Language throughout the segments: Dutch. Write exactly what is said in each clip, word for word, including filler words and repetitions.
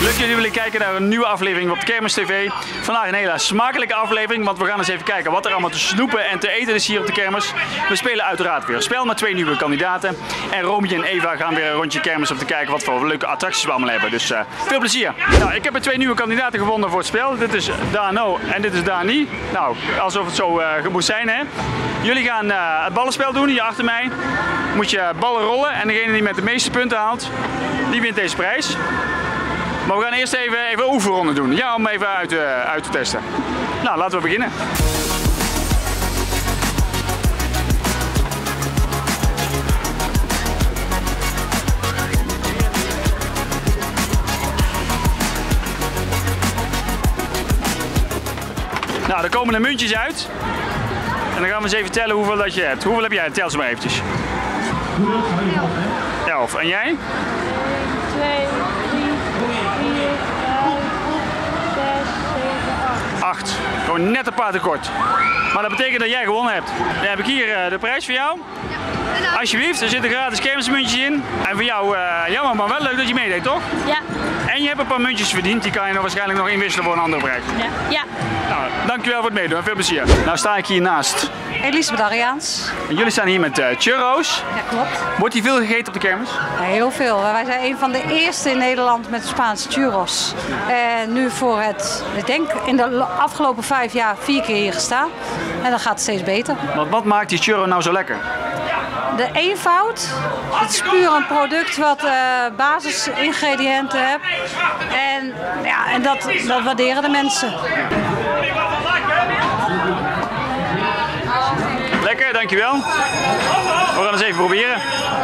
Leuk dat jullie willen kijken naar een nieuwe aflevering op de Kermis T V. Vandaag een hele smakelijke aflevering, want we gaan eens even kijken wat er allemaal te snoepen en te eten is hier op de kermis. We spelen uiteraard weer een spel met twee nieuwe kandidaten. En Romy en Eva gaan weer een rondje kermis om te kijken wat voor leuke attracties we allemaal hebben. Dus uh, veel plezier. Nou, ik heb er twee nieuwe kandidaten gevonden voor het spel. Dit is Dano en dit is Dani. Nou, alsof het zo uh, moet zijn, hè. Jullie gaan uh, het ballenspel doen hier achter mij. Moet je ballen rollen en degene die met de meeste punten haalt, die wint deze prijs. Maar we gaan eerst even, even een oefenronde doen, ja, om even uit, uh, uit te testen. Nou, laten we beginnen. Nou, er komen de muntjes uit. En dan gaan we eens even tellen hoeveel dat je hebt. Hoeveel heb jij? Tel ze maar eventjes. elf. En jij? twee, drie, vier, vijf, zes, zeven, acht. acht. Gewoon net een paar tekort. Maar dat betekent dat jij gewonnen hebt. Dan heb ik hier uh, de prijs voor jou. Ja. Alsjeblieft, er zitten gratis kermismuntjes in. En voor jou, uh, jammer, maar wel leuk dat je meedeed, toch? Ja. En je hebt een paar muntjes verdiend. Die kan je nog waarschijnlijk nog inwisselen voor een andere prijs. Ja. Ja. Nou, dankjewel voor het meedoen en veel plezier. Nou sta ik hier naast Elisabeth Ariaans. En jullie staan hier met uh, churros. Ja, klopt. Wordt hier veel gegeten op de kermis? Ja, heel veel. Wij zijn een van de eerste in Nederland met Spaanse churros. En nu voor het, ik denk in de afgelopen vijf jaar vier keer hier gestaan. En dat gaat steeds beter. Want wat maakt die churro nou zo lekker? De eenvoud. Het is puur een product wat uh, basisingrediënten heeft. En, ja, en dat, dat waarderen de mensen. Lekker, dankjewel. We gaan eens even proberen.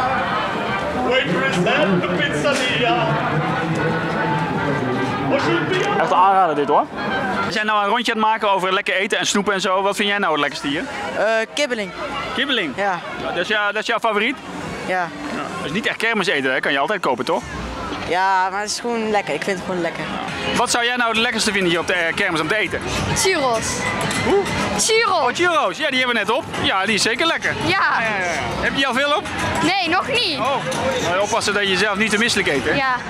Echt aanraden dit, hoor. We zijn nou een rondje aan het maken over lekker eten en snoepen en zo. Wat vind jij nou het lekkerste hier? Uh, kibbeling. Kibbeling? Ja. Dat is, jou, dat is jouw favoriet? Ja. Ja. Dat is niet echt kermis eten, hè? Kan je altijd kopen, toch? Ja, maar het is gewoon lekker. Ik vind het gewoon lekker. Wat zou jij nou het lekkerste vinden hier op de kermis om te eten? Churros. Hoe? Churros. Oh, churros. Ja, die hebben we net op. Ja, die is zeker lekker. Ja. Ja, ja, ja. Heb je die al veel op? Nee, nog niet. Oh. Maar oppassen dat je zelf niet te misselijk eet, hè? Ja.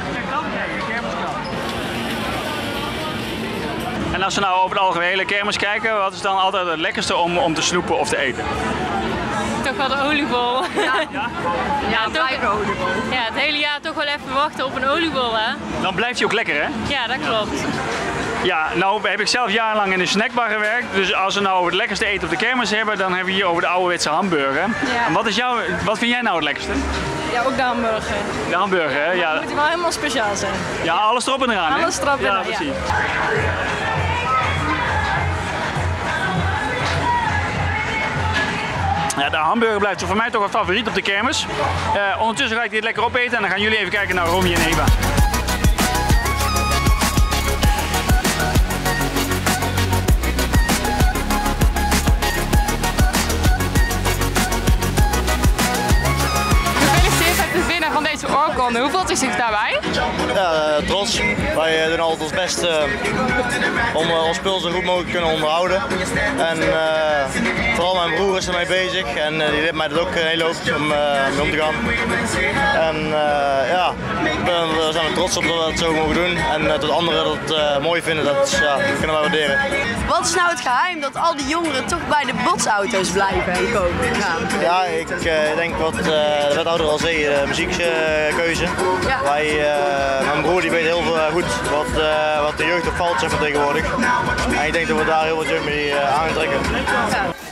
En als we nou over de algehele kermis kijken, wat is dan altijd het lekkerste om, om te snoepen of te eten? Toch wel de oliebol. Ja, ja, ja toch, oliebol. Ja, het hele jaar toch wel even wachten op een oliebol, hè? Dan blijft die ook lekker, hè? Ja, dat klopt. Ja, nou heb ik zelf jarenlang in een snackbar gewerkt. Dus als we nou over het lekkerste eten op de kermis hebben, dan hebben we hier over de ouderwetse hamburger. Ja. En wat, is jouw, wat vind jij nou het lekkerste? Ja, ook de hamburger. De hamburger, hè? Ja. Moet die wel helemaal speciaal zijn. Ja, alles erop en eraan, hè? Alles erop en eraan, ja. Precies. Ja. Ja, de hamburger blijft voor mij toch een favoriet op de kermis. Uh, ondertussen ga ik dit lekker opeten en dan gaan jullie even kijken naar Romy en Eva. Gefeliciteerd met het winnen van deze oorkonde. Hoe voelt u zich daarbij? Ja, uh, trots. Wij uh, doen altijd ons best uh, om uh, ons spul zo goed mogelijk te kunnen onderhouden. En uh, vooral mijn broer is ermee bezig en uh, die leert mij dat ook een hele hoop om uh, mee om te gaan. En uh, ja, we zijn er trots op dat we het zo mogen doen. En uh, dat anderen dat uh, mooi vinden, dat ja, kunnen wij waarderen. Wat is nou het geheim dat al die jongeren toch bij de botsauto's blijven en komen gaan? Ja, ik uh, denk wat uh, de wethouder al zei, de muziekkeuze. Ja. Wij, uh, mijn broer die weet heel veel, uh, goed wat, uh, wat de jeugd opvalt zeg maar, tegenwoordig. En ik denk dat we daar heel wat jeugd mee uh, aan trekken. Ja.